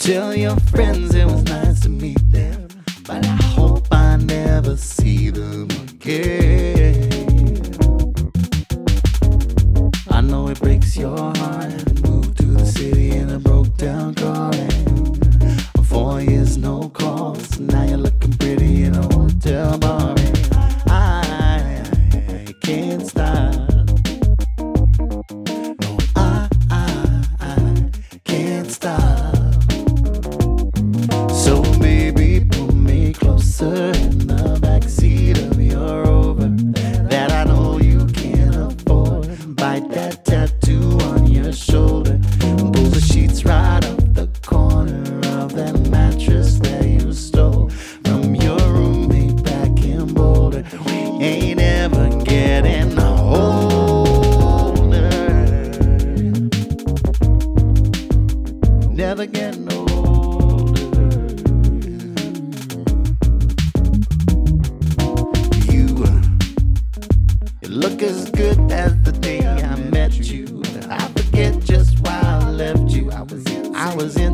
Tell your friends it was nice to meet them, but I hope I never see them again. I know it breaks your heart. Moved to the city in a broke down car, and 4 years no calls. Now you're looking pretty in a hotel bar, and I can't stop. No, I can't stop. So baby, pull me closer in the backseat of your Rover that I know you can't afford. Bite that tattoo on your shoulder, pull the sheets right off the corner of that mattress that you stole from your roommate back in Boulder. We ain't ever getting older, never getting older. You look as good as the day I met you. I forget just why I left you. I was in